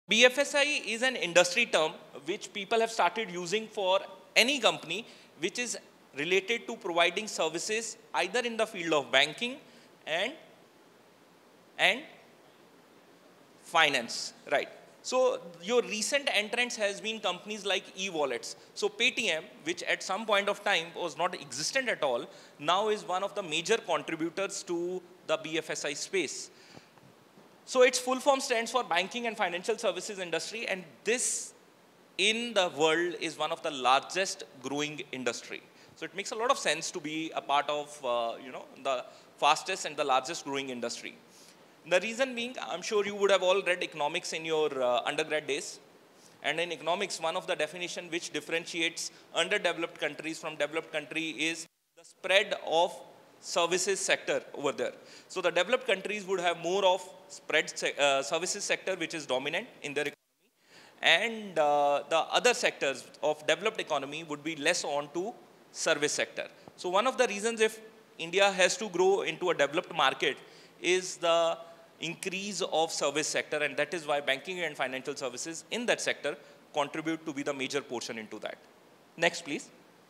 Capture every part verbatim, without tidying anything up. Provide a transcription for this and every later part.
B F S I is an industry term which people have started using for any company which is related to providing services either in the field of banking and, and finance, right? So your recent entrance has been companies like e-wallets. So Paytm, which at some point of time was not existent at all, now is one of the major contributors to the B F S I space. So its full form stands for Banking and Financial Services Industry, and this in the world is one of the largest growing industry. So it makes a lot of sense to be a part of uh, you know, the fastest and the largest growing industry. The reason being, I'm sure you would have all read economics in your uh, undergrad days. And in economics, one of the definition which differentiates underdeveloped countries from developed country is the spread of services sector over there. So the developed countries would have more of spread se uh, services sector which is dominant in their economy. And uh, the other sectors of developed economy would be less on to service sector. So one of the reasons if India has to grow into a developed market is the increase of service sector, and that is why banking and financial services in that sector contribute to be the major portion into that. Next, please.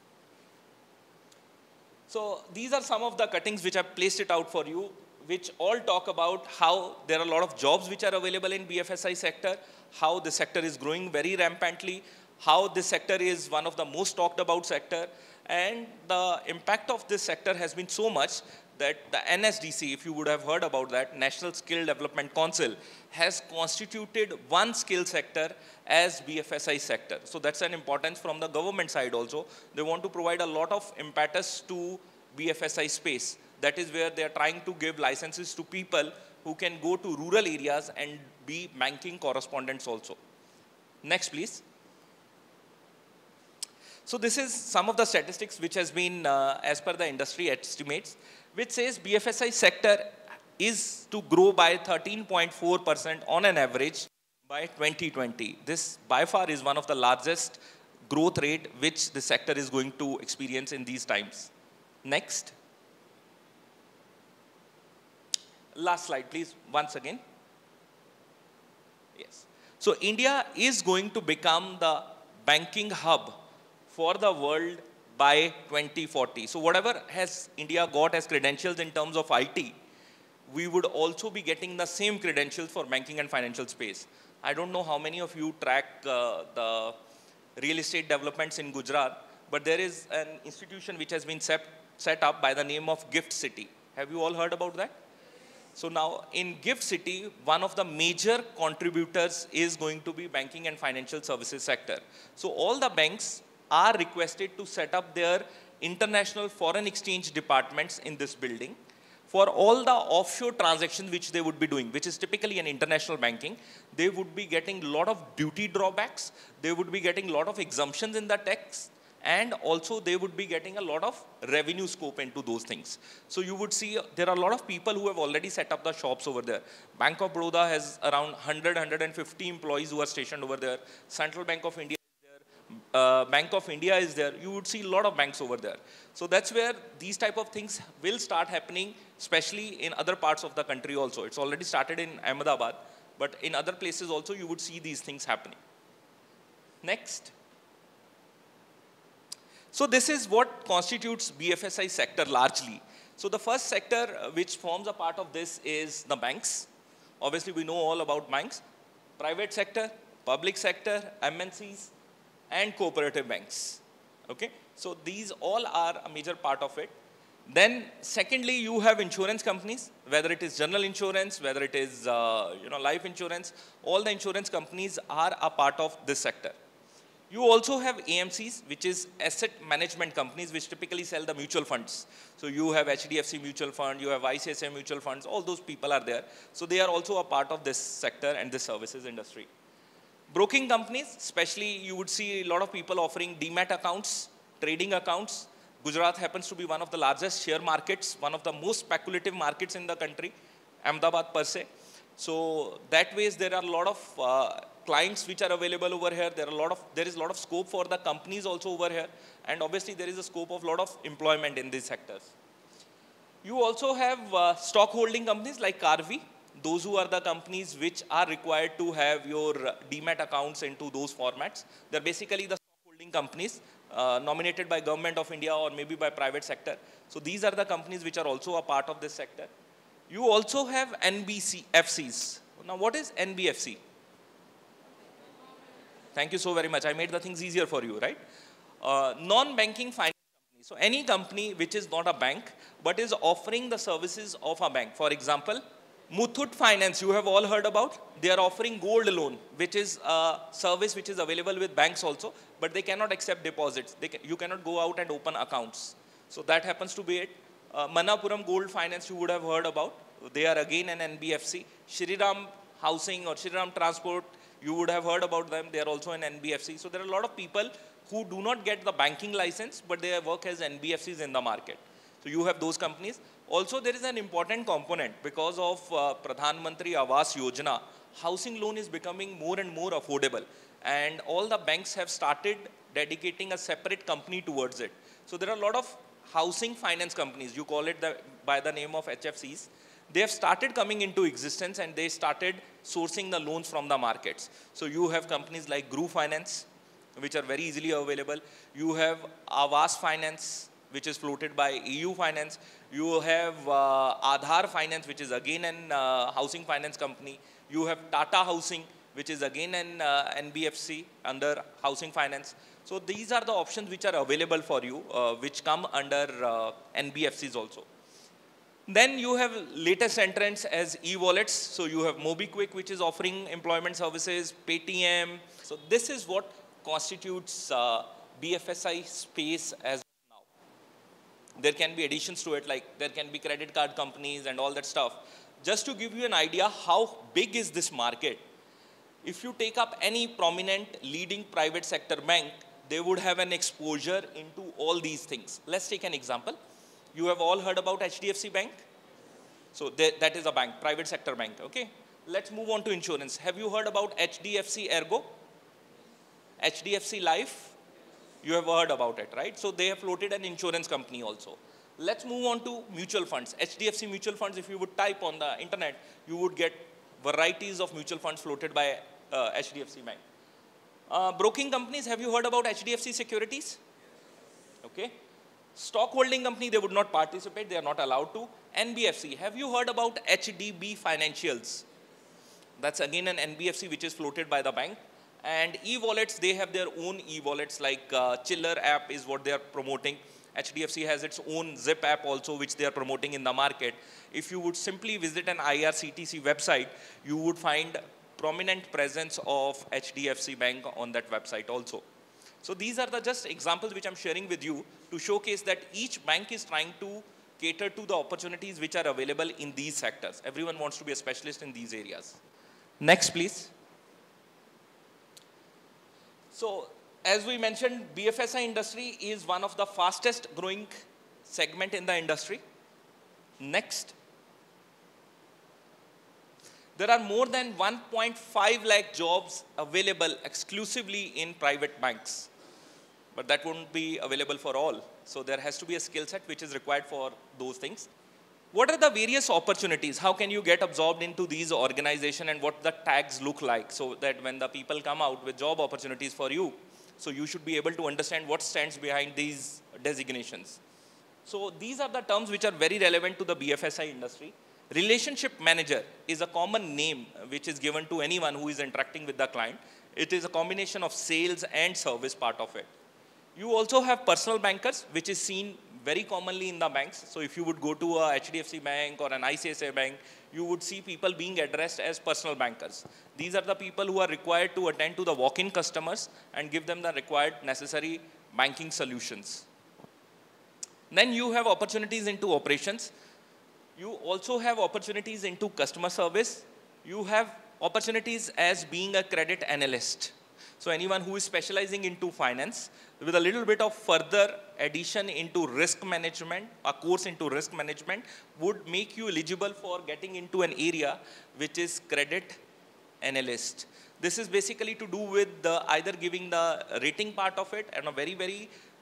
So these are some of the cuttings which I've placed it out for you, which all talk about how there are a lot of jobs which are available in B F S I sector, how the sector is growing very rampantly, how this sector is one of the most talked about sector, and the impact of this sector has been so much that the N S D C, if you would have heard about that, National Skill Development Council, has constituted one skill sector as B F S I sector. So that's an importance from the government side also. They want to provide a lot of impetus to B F S I space. That is where they are trying to give licenses to people who can go to rural areas and be banking correspondents also. Next, please. So this is some of the statistics which has been, uh, as per the industry estimates, which says B F S I sector is to grow by thirteen point four percent on an average by twenty twenty. This by far is one of the largest growth rate which the sector is going to experience in these times. Next. Last slide, please, once again. Yes. So India is going to become the banking hub for the world by twenty forty. So whatever has India got as credentials in terms of I T, we would also be getting the same credentials for banking and financial space. I don't know how many of you track uh, the real estate developments in Gujarat, but there is an institution which has been set, set up by the name of Gift City. Have you all heard about that? So now in Gift City, one of the major contributors is going to be banking and financial services sector. So all the banks are requested to set up their international foreign exchange departments in this building for all the offshore transactions which they would be doing, which is typically an international banking. They would be getting a lot of duty drawbacks, they would be getting a lot of exemptions in the tax, and also they would be getting a lot of revenue scope into those things. So you would see there are a lot of people who have already set up the shops over there. Bank of Baroda has around one hundred, one hundred fifty employees who are stationed over there. Central Bank of India Uh, Bank of India is there. You would see a lot of banks over there. So that's where these type of things will start happening, especially in other parts of the country also. It's already started in Ahmedabad, but in other places also you would see these things happening. Next. So this is what constitutes B F S I sector largely. So the first sector which forms a part of this is the banks. Obviously we know all about banks. Private sector, public sector, M N Cs, and cooperative banks. Okay, so these all are a major part of it. Then secondly, you have insurance companies, whether it is general insurance, whether it is uh, you know, life insurance, all the insurance companies are a part of this sector. You also have A M Cs, which is asset management companies, which typically sell the mutual funds. So you have H D F C mutual fund, you have I C I C I mutual funds, all those people are there. So they are also a part of this sector and this services industry. Broking companies, especially you would see a lot of people offering demat accounts, trading accounts. Gujarat happens to be one of the largest share markets, one of the most speculative markets in the country, Ahmedabad per se. So that ways there are a lot of uh, clients which are available over here. There are a lot of, there is a lot of scope for the companies also over here. And obviously there is a scope of a lot of employment in these sectors. You also have uh, stock holding companies like Carvi. Those who are the companies which are required to have your demat accounts into those formats. They're basically the stock holding companies uh, nominated by government of India or maybe by private sector. So these are the companies which are also a part of this sector. You also have N B F Cs. Now what is N B F C? Thank you so very much. I made the things easier for you, right? Uh, non-banking finance company. So any company which is not a bank but is offering the services of a bank. For example, Muthoot Finance, you have all heard about. They are offering gold loan, which is a service which is available with banks also, but they cannot accept deposits. They can, you cannot go out and open accounts. So that happens to be it. Uh, Manapuram Gold Finance, you would have heard about. They are again an N B F C. Shriram Housing or Shriram Transport, you would have heard about them. They are also an N B F C. So there are a lot of people who do not get the banking license, but they work as N B F Cs in the market. So you have those companies. Also, there is an important component because of uh, Pradhan Mantri Awas Yojana. Housing loan is becoming more and more affordable, and all the banks have started dedicating a separate company towards it. So there are a lot of housing finance companies. You call it the, by the name of H F Cs. They have started coming into existence, and they started sourcing the loans from the markets. So you have companies like Gru Finance, which are very easily available. You have Awas Finance, which is floated by E U Finance. You have uh, Aadhar Finance, which is again an uh, housing finance company. You have Tata Housing, which is again an uh, N B F C under housing finance. So these are the options which are available for you, uh, which come under uh, N B F Cs also. Then you have latest entrants as e-wallets. So you have MobiKwik, which is offering employment services, Paytm. So this is what constitutes uh, B F S I space as now. There can be additions to it, like there can be credit card companies and all that stuff. Just to give you an idea how big is this market, if you take up any prominent leading private sector bank, they would have an exposure into all these things. Let's take an example. You have all heard about H D F C Bank. So that is a bank, private sector bank, okay? Let's move on to insurance. Have you heard about H D F C Ergo? H D F C Life? You have heard about it, right? So they have floated an insurance company also. Let's move on to mutual funds. H D F C mutual funds, if you would type on the internet, you would get varieties of mutual funds floated by uh, H D F C Bank. Uh, broking companies, have you heard about H D F C Securities? Okay. Stock holding company, they would not participate, they are not allowed to. N B F C, have you heard about H D B Financials? That's again an N B F C which is floated by the bank. And e-wallets, they have their own e-wallets, like uh, Chiller app is what they are promoting. H D F C has its own Zip app also, which they are promoting in the market. If you would simply visit an I R C T C website, you would find prominent presence of H D F C Bank on that website also. So these are the just examples which I'm sharing with you to showcase that each bank is trying to cater to the opportunities which are available in these sectors. Everyone wants to be a specialist in these areas. Next, please. So, as we mentioned, B F S I industry is one of the fastest growing segment in the industry. Next. There are more than one point five lakh jobs available exclusively in private banks. But that won't be available for all. So there has to be a skill set which is required for those things. What are the various opportunities? How can you get absorbed into these organizations, and what the tags look like, so that when the people come out with job opportunities for you, so you should be able to understand what stands behind these designations. So these are the terms which are very relevant to the B F S I industry. Relationship manager is a common name which is given to anyone who is interacting with the client. It is a combination of sales and service part of it. You also have personal bankers, which is seen very commonly in the banks. So if you would go to a H D F C bank or an I C I C I bank, you would see people being addressed as personal bankers. These are the people who are required to attend to the walk-in customers and give them the required necessary banking solutions. Then you have opportunities into operations. You also have opportunities into customer service. You have opportunities as being a credit analyst. So anyone who is specializing into finance with a little bit of further addition into risk management, a course into risk management, would make you eligible for getting into an area which is credit analyst. This is basically to do with the either giving the rating part of it and a very, very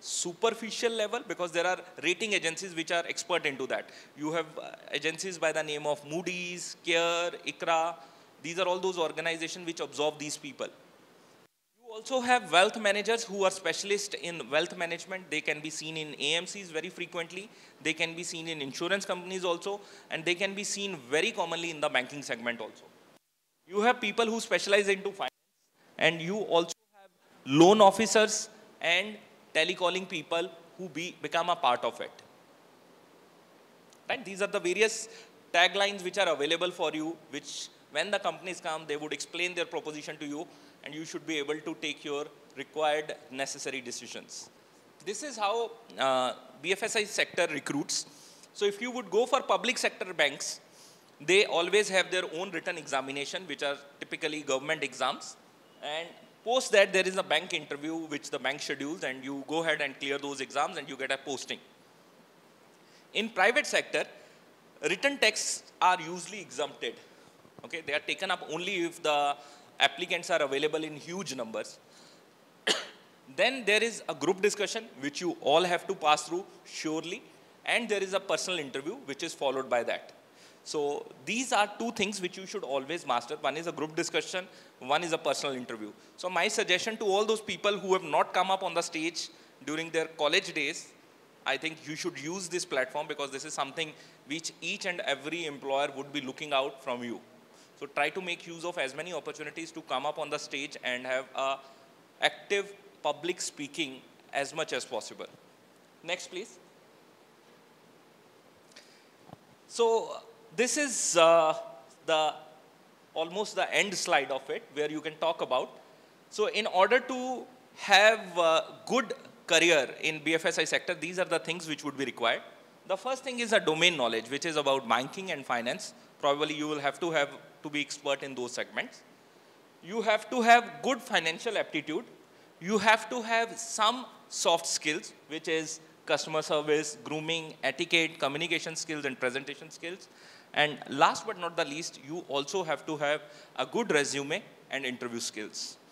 superficial level, because there are rating agencies which are expert into that. You have uh, agencies by the name of Moody's, CARE, ICRA. These are all those organizations which absorb these people. You also have wealth managers who are specialists in wealth management. They can be seen in A M Cs very frequently. They can be seen in insurance companies also. And they can be seen very commonly in the banking segment also. You have people who specialize into finance. And you also have loan officers and telecalling people who be, become a part of it. Right? These are the various taglines which are available for you, which when the companies come, they would explain their proposition to you, and you should be able to take your required necessary decisions. This is how uh, B F S I sector recruits. So if you would go for public sector banks, they always have their own written examination, which are typically government exams. And post that, there is a bank interview which the bank schedules, and you go ahead and clear those exams and you get a posting. In private sector, written tests are usually exempted. Okay, they are taken up only if the applicants are available in huge numbers. Then there is a group discussion which you all have to pass through surely, and there is a personal interview which is followed by that. So these are two things which you should always master. One is a group discussion, one is a personal interview. So my suggestion to all those people who have not come up on the stage during their college days, I think you should use this platform, because this is something which each and every employer would be looking out from you. So try to make use of as many opportunities to come up on the stage and have a active public speaking as much as possible. Next, please. So this is uh, the almost the end slide of it, where you can talk about. So in order to have a good career in B F S I sector, these are the things which would be required. The first thing is a domain knowledge, which is about banking and finance. Probably you will have to have to be expert in those segments. You have to have good financial aptitude. You have to have some soft skills, which is customer service, grooming, etiquette, communication skills, and presentation skills. And last but not the least, you also have to have a good resume and interview skills.